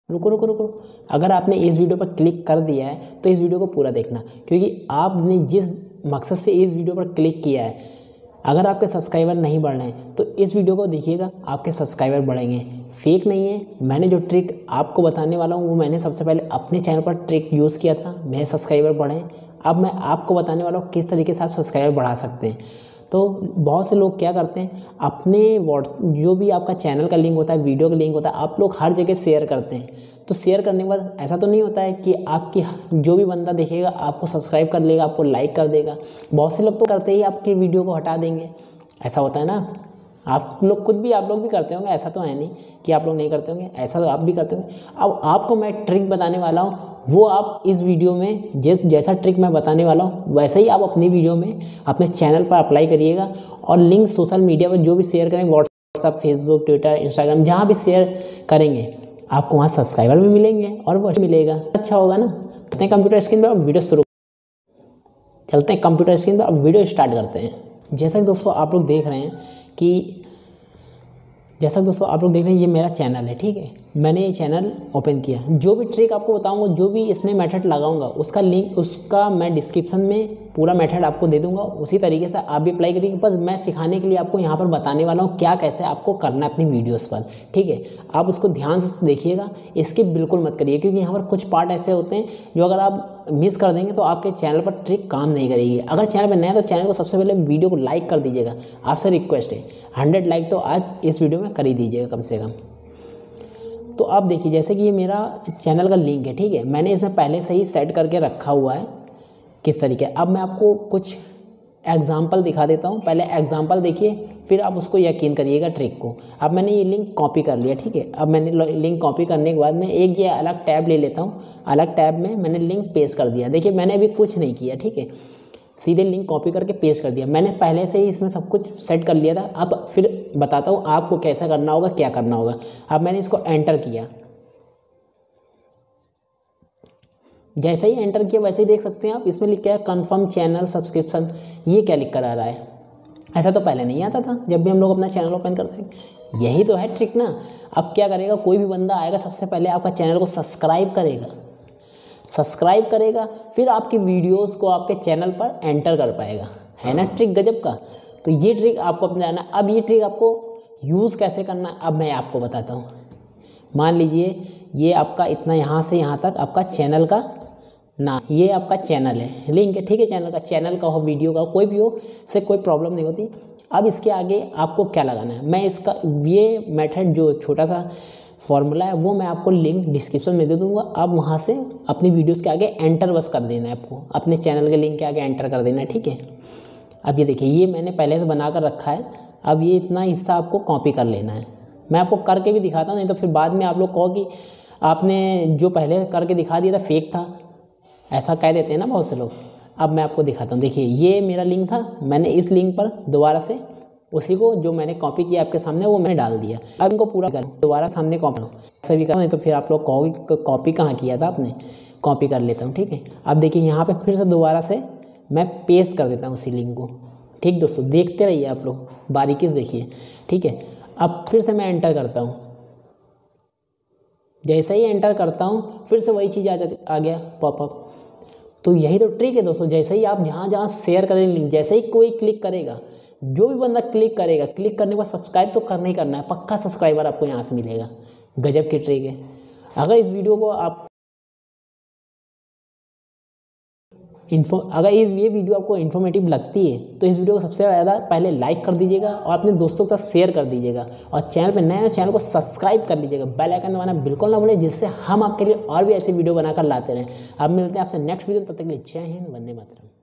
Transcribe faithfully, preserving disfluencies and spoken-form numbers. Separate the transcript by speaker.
Speaker 1: रुको रुको रुको अगर आपने इस वीडियो पर क्लिक कर दिया है तो इस वीडियो को पूरा देखना, क्योंकि आपने जिस मकसद से इस वीडियो पर क्लिक किया है, अगर आपके सब्सक्राइबर नहीं बढ़ रहे हैं तो इस वीडियो को देखिएगा, आपके सब्सक्राइबर बढ़ेंगे। फेक नहीं है, मैंने जो ट्रिक आपको बताने वाला हूँ वो मैंने सबसे पहले अपने चैनल पर ट्रिक यूज़ किया था, मेरे सब्सक्राइबर बढ़े। अब मैं आपको बताने वाला हूँ किस तरीके से आप सब्सक्राइबर बढ़ा सकते हैं। तो बहुत से लोग क्या करते हैं, अपने व्हाट्स जो भी आपका चैनल का लिंक होता है, वीडियो का लिंक होता है, आप लोग हर जगह शेयर करते हैं। तो शेयर करने के बाद ऐसा तो नहीं होता है कि आपकी जो भी बंदा देखेगा आपको सब्सक्राइब कर लेगा, आपको लाइक कर देगा। बहुत से लोग तो करते ही आपके वीडियो को हटा देंगे, ऐसा होता है ना। आप लोग खुद भी आप लोग भी करते होंगे, ऐसा तो है नहीं कि आप लोग नहीं करते होंगे, ऐसा तो आप भी करते होंगे। अब आपको मैं ट्रिक बताने वाला हूँ, वो आप इस वीडियो में जिस जैसा ट्रिक मैं बताने वाला हूँ वैसे ही आप अपनी वीडियो में अपने चैनल पर अप्लाई करिएगा। और लिंक सोशल मीडिया पर जो भी शेयर करेंगे, व्हाट्सएप, फेसबुक, ट्विटर, इंस्टाग्राम, जहाँ भी शेयर करेंगे आपको वहाँ सब्सक्राइबर भी मिलेंगे और वो मिलेगा, अच्छा होगा ना। चलते हैं कंप्यूटर स्क्रीन पर, वीडियो शुरू चलते हैं कंप्यूटर स्क्रीन पर, अब वीडियो स्टार्ट करते हैं। जैसा कि दोस्तों आप लोग देख रहे हैं कि जैसा कि दोस्तों आप लोग देख रहे हैं ये मेरा चैनल है, ठीक है। मैंने ये चैनल ओपन किया, जो भी ट्रिक आपको बताऊंगा, जो भी इसमें मेथड लगाऊंगा, उसका लिंक उसका मैं डिस्क्रिप्शन में पूरा मेथड आपको दे दूंगा। उसी तरीके से आप भी अप्लाई करिए। बस मैं सिखाने के लिए आपको यहाँ पर बताने वाला हूँ क्या कैसे आपको करना है अपनी वीडियोज़ पर, ठीक है। आप उसको ध्यान से देखिएगा, स्किप बिल्कुल मत करिए, क्योंकि यहाँ पर कुछ पार्ट ऐसे होते हैं जो अगर आप मिस कर देंगे तो आपके चैनल पर ट्रिक काम नहीं करेगी। अगर चैनल पर नया है तो चैनल को सबसे पहले वीडियो को लाइक कर दीजिएगा, आपसे रिक्वेस्ट है। हंड्रेड लाइक तो आज इस वीडियो में कर ही दीजिएगा कम से कम। तो आप देखिए, जैसे कि ये मेरा चैनल का लिंक है, ठीक है। मैंने इसमें पहले से ही सेट करके रखा हुआ है किस तरीके। अब मैं आपको कुछ एग्जाम्पल दिखा देता हूँ, पहले एग्जाम्पल देखिए, फिर आप उसको यकीन करिएगा ट्रिक को। अब मैंने ये लिंक कॉपी कर लिया, ठीक है। अब मैंने लिंक कॉपी करने के बाद मैं एक ये अलग टैब ले लेता हूँ, अलग टैब में मैंने लिंक पेस्ट कर दिया। देखिए मैंने अभी कुछ नहीं किया, ठीक है, सीधे लिंक कॉपी करके पेस्ट कर दिया। मैंने पहले से ही इसमें सब कुछ सेट कर लिया था। अब फिर बताता हूँ आपको कैसा करना होगा, क्या करना होगा। अब मैंने इसको एंटर किया, जैसे ही एंटर किया वैसे ही देख सकते हैं आप, इसमें लिख के है कन्फर्म चैनल सब्सक्रिप्शन। ये क्या लिख कर आ रहा है, ऐसा तो पहले नहीं आता था जब भी हम लोग अपना चैनल ओपन करते हैं। यही तो है ट्रिक ना। अब क्या करेगा, कोई भी बंदा आएगा सबसे पहले आपका चैनल को सब्सक्राइब करेगा, सब्सक्राइब करेगा, फिर आपकी वीडियोस को आपके चैनल पर एंटर कर पाएगा, है ना ट्रिक गजब का। तो ये ट्रिक आपको अपनाना। अब ये ट्रिक आपको यूज़ कैसे करना है अब मैं आपको बताता हूँ। मान लीजिए ये आपका इतना यहाँ से यहाँ तक आपका चैनल का ना, ये आपका चैनल है, लिंक है, ठीक है। चैनल का चैनल का हो, वीडियो का, कोई भी हो, से कोई प्रॉब्लम नहीं होती। अब इसके आगे आपको क्या लगाना है, मैं इसका ये मेथड जो छोटा सा फॉर्मूला है वो मैं आपको लिंक डिस्क्रिप्शन में दे दूंगा। अब वहाँ से अपनी वीडियोस के आगे एंटर बस कर देना है, आपको अपने चैनल के लिंक के आगे एंटर कर देना है, ठीक है। अब ये देखिए, ये मैंने पहले से बना कर रखा है। अब ये इतना हिस्सा आपको कॉपी कर लेना है। मैं आपको करके भी दिखाता हूँ, नहीं तो फिर बाद में आप लोग कहो कि आपने जो पहले करके दिखा दिया था फेक था, ऐसा कह देते हैं ना बहुत से लोग। अब मैं आपको दिखाता हूँ, देखिए ये मेरा लिंक था, मैंने इस लिंक पर दोबारा से उसी को जो मैंने कॉपी किया आपके सामने वो मैंने डाल दिया। अब इनको पूरा कर दोबारा सामने कॉपी ऐसे भी करो, नहीं तो फिर आप लोग कहोगे कॉपी कहाँ किया था आपने। कॉपी कर लेता हूँ, ठीक है। अब देखिए यहाँ पे फिर से दोबारा से मैं पेस्ट कर देता हूँ उसी लिंक को, ठीक दोस्तों। देखते रहिए आप लोग, बारीकी से देखिए, ठीक है। अब फिर से मैं एंटर करता हूँ, जैसे ही एंटर करता हूँ फिर से वही चीज़ आ आ गया पॉपअप। तो यही तो ट्रिक है दोस्तों। जैसे ही आप जहाँ जहाँ शेयर करें लिंक, जैसे ही कोई क्लिक करेगा, जो भी बंदा क्लिक करेगा, क्लिक करने के बाद सब्सक्राइब तो करना ही करना है, पक्का सब्सक्राइबर आपको यहाँ से मिलेगा। गजब की ट्रिक है। अगर इस वीडियो को आप इन्फो अगर इस ये वीडियो आपको इन्फॉर्मेटिव लगती है तो इस वीडियो को सबसे ज़्यादा पहले लाइक कर दीजिएगा और अपने दोस्तों के साथ शेयर कर दीजिएगा। और चैनल पे नए चैनल को सब्सक्राइब कर लीजिएगा, बेल आइकन दबाना बिल्कुल ना भूलें, जिससे हम आपके लिए और भी ऐसी वीडियो बनाकर लाते रहें। अब मिलते हैं आपसे नेक्स्ट वीडियो, तब तक के लिए जय हिंद, वंदे मातरम।